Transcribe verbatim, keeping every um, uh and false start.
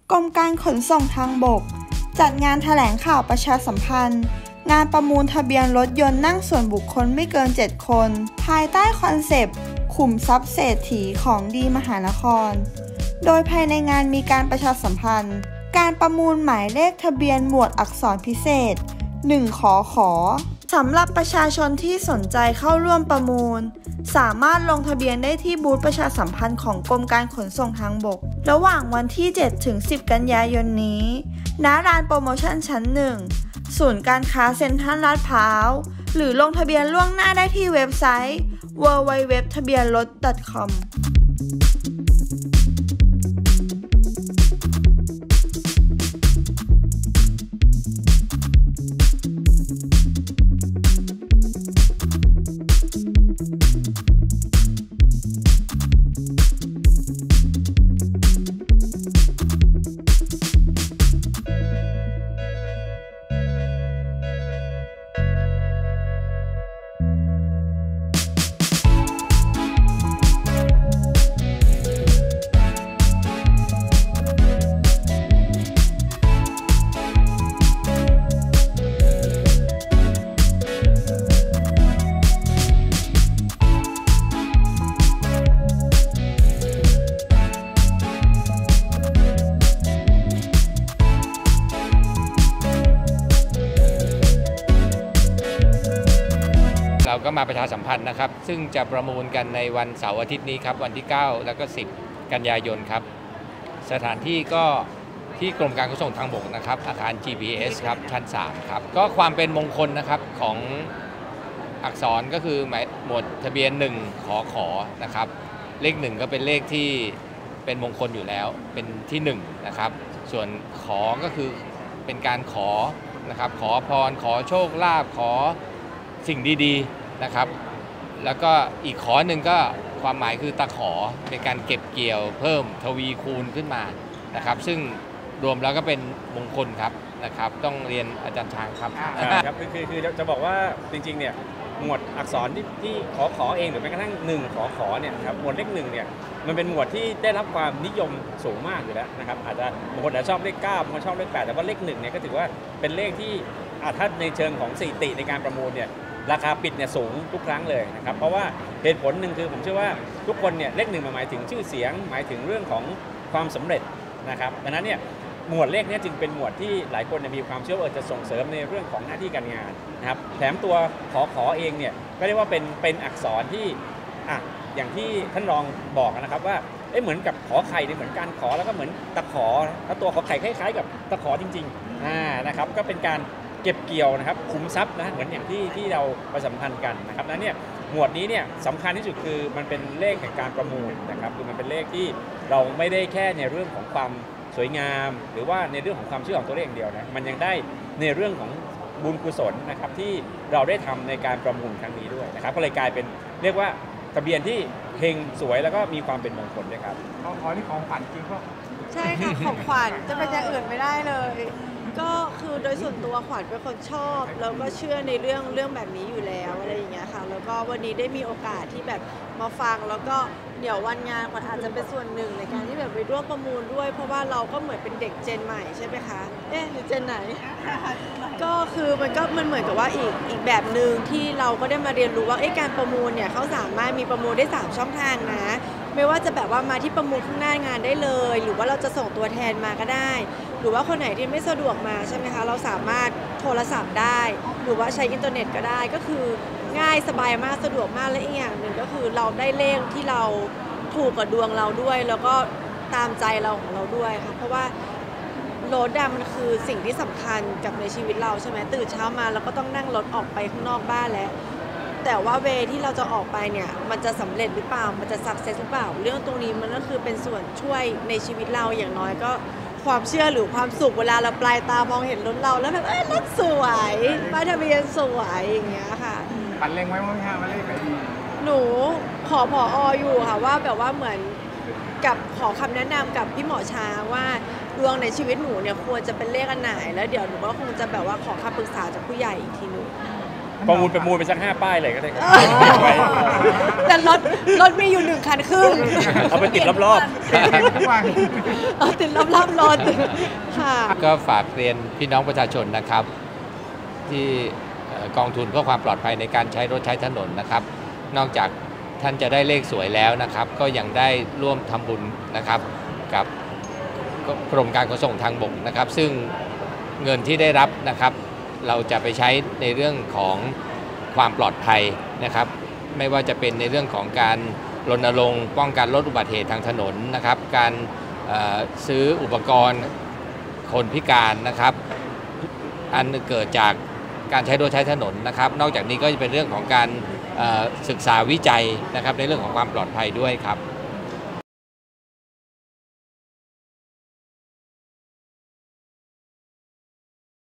กรมการขนส่งทางบกจัดงานแถลงข่าวประชาสัมพันธ์งานประมูลทะเบียนรถยนต์นั่งส่วนบุคคลไม่เกินเจ็ดคนภายใต้คอนเซปต์ขุมทรัพย์เศรษฐีของดีมหานครโดยภายในงานมีการประชาสัมพันธ์การประมูลหมายเลขทะเบียนหมวดอักษรพิเศษหนึ่งขอขอสำหรับประชาชนที่สนใจเข้าร่วมประมูลสามารถลงทะเบียนได้ที่บูธประชาสัมพันธ์ของกรมการขนส่งทางบกระหว่างวันที่ เจ็ดถึงสิบ กันยายนนี้ณลานโปรโมชั่นชั้นหนึ่งศูนย์การค้าเซ็นทรัลลาดพร้าวหรือลงทะเบียนล่วงหน้าได้ที่เว็บไซต์ ดับเบิลยู ดับเบิลยู ดับเบิลยู ดอท ทะเบียนรถ ดอท คอมเราก็มาประชาสัมพันธ์นะครับซึ่งจะประมูลกันในวันเสาร์อาทิตย์นี้ครับวันที่เก้าแล้วก็สิบกันยายนครับสถานที่ก็ที่กรมการขนส่งทางบกนะครับอาคาร จี พี เอส ครับชั้นสามครับก็ความเป็นมงคลนะครับของอักษรก็คือหมายหมวดทะเบียนหนึ่งขอขอนะครับเลขหนึ่งก็เป็นเลขที่เป็นมงคลอยู่แล้วเป็นที่หนึ่งนะครับส่วนขอก็คือเป็นการขอนะครับขอพรขอโชคลาภขอสิ่งดีๆนะครับแล้วก็อีกขอหนึ่งก็ความหมายคือตะขอเป็นการเก็บเกี่ยวเพิ่มทวีคูณขึ้นมานะครับซึ่งรวมแล้วก็เป็นมงคลครับนะครับต้องเรียนอาจารย์ช้างครับครับคือคือคือจะบอกว่าจริงๆเนี่ยหมวดอักษรที่ที่ขอขอเองหรือแม้กระทั่งหนึ่งขอขอเนี่ยครับหมวดเลขหนึ่งเนี่ยมันเป็นหมวดที่ได้รับความนิยมสูงมากอยู่แล้วนะครับอาจจะบางคนอาจจะชอบเลขเก้าบางคนชอบเลขแปดแต่ว่าเลขหนึ่งเนี่ยก็ถือว่าเป็นเลขที่ถ้าในเชิงของสถิติในการประมูลเนี่ยราคาปิดเนี่ยสูงทุกครั้งเลยนะครับเพราะว่าเหตุผลหนึ่งคือผมเชื่อว่าทุกคนเนี่ยเลขหนึ่งหมายถึงชื่อเสียงหมายถึงเรื่องของความสำเร็จนะครับดังนั้นเนี่ยหมวดเลขนี้จึงเป็นหมวดที่หลายคนมีความเชื่อว่าจะส่งเสริมในเรื่องของหน้าที่การงานนะครับแถมตัวขอขอเองเนี่ยก็เรียกว่าเป็นเป็นอักษรที่อ่ะอย่างที่ท่านรองบอกนะครับว่าเอ๊ะเหมือนกับขอไข่เนี่ยเหมือนการขอแล้วก็เหมือนตะขอแล้วตัวขอไข่คล้ายๆกับตะขอจริงๆอ่านะครับก็เป็นการเก็บเกี่ยวนะครับขุมทรัพย์นะเหมือนอย่างที่ที่เราประสัมพันธ์กันนะครับนั้นเนี่ยหมวดนี้เนี่ยสำคัญที่สุดคือมันเป็นเลขแห่งการประมูลนะครับคือมันเป็นเลขที่เราไม่ได้แค่ในเรื่องของความสวยงามหรือว่าในเรื่องของความเชื่อของตัวเลขอย่างเดียวนะมันยังได้ในเรื่องของบุญกุศลนะครับที่เราได้ทำในการประมูลครั้งนี้ด้วยนะครับก็เลยกลายเป็นเรียกว่าทะเบียนที่เฮงสวยแล้วก็มีความเป็นมงคลด้วยครับขอขอนี่ของขวัญจริงก็ใช่ค่ะของขวัญจะเป็นอย่างอื่นไม่ได้เลยก็คือโดยส่วนตัวขวัญเป็นคนชอบแล้วก็เชื่อในเรื่องเรื่องแบบนี้อยู่แล้วอะไรอย่างเงี้ยค่ะแล้วก็วันนี้ได้มีโอกาสที่แบบมาฟังแล้วก็เดี๋ยววันงานขวัญอาจจะเป็นส่วนหนึ่งในการที่แบบไปร่วมประมูลด้วยเพราะว่าเราก็เหมือนเป็นเด็กเจนใหม่ใช่ไหมคะเอ๊ะหรือเจนไหนก็คือมันก็มันเหมือนกับว่าอีกอีกแบบหนึ่งที่เราก็ได้มาเรียนรู้ว่าเอ๊ะการประมูลเนี่ยเขาสามารถมีประมูลได้สามช่องทางนะไม่ว่าจะแบบว่ามาที่ประมูลข้างหน้างานได้เลยหรือว่าเราจะส่งตัวแทนมาก็ได้หรือว่าคนไหนที่ไม่สะดวกมาใช่ไหมคะเราสามารถโทรศัพท์ได้หรือว่าใช้อินเทอร์เน็ตก็ได้ก็คือง่ายสบายมากสะดวกมากและอีกอย่างหนึ่งก็คือเราได้เลขที่เราถูกกับดวงเราด้วยแล้วก็ตามใจเราของเราด้วยค่ะเพราะว่ารถดำมันคือสิ่งที่สำคัญกับในชีวิตเราใช่ไหมตื่นเช้ามาเราก็ต้องนั่งรถออกไปข้างนอกบ้านแล้วแต่ว่าเวที่เราจะออกไปเนี่ยมันจะสำเร็จหรือเปล่ามันจะสักเซสหรือเปล่าเรื่องตรงนี้มันก็คือเป็นส่วนช่วยในชีวิตเราอย่างน้อยก็ความเชื่อหรือความสุขเวลาเราปลายตามองเห็นรถเราแล้วแบบเอ้ยรถสวยป้ายทะเบียนสวยอย่างเงี้ยค่ะปันเล็งไว้มั้งฮะว่าเลขไหนดีหนูขอผออยู่ค่ะว่าแบบว่าเหมือนกับขอคำแนะนำกับพี่หมอช้างว่าดวงในชีวิตหนูเนี่ยควรจะเป็นเลขอันไหนแล้วเดี๋ยวหนูก็คงจะแบบว่าขอคำปรึกษาจากผู้ใหญ่อีกทีนึงประมูลประมูลไปสักห้าป้ายเลยก็ได้ครับไว้แต่รถรถมีอยู่หนึ่งคันครึ่งเอาไปติดรอบเปลี่ยนกันทุกวันเอาติดรอบๆรถค่ะก็ฝากเรียนพี่น้องประชาชนนะครับ ที่เอ่อกองทุนเพื่อความปลอดภัยในการใช้รถใช้ถนนนะครับ นอกจากท่านจะได้เลขสวยแล้วนะครับ ก็ยังได้ร่วมทำบุญนะครับกับกรมการขนส่งทางบกนะครับ ซึ่งเงินที่ได้รับนะครับ เราจะไปใช้ในเรื่องของความปลอดภัยนะครับ ไม่ว่าจะเป็นในเรื่องของการรณรงค์ป้องกันลดอุบัติเหตุทางถนนนะครับ การเอ่อซื้ออุปกรณ์คนพิการนะครับ อันเกิดจากการใช้รถใช้ถนนนะครับ นอกจากนี้ก็จะเป็นเรื่องของการเอ่อศึกษาวิจัยนะครับในเรื่องของความปลอดภัยด้วยครับ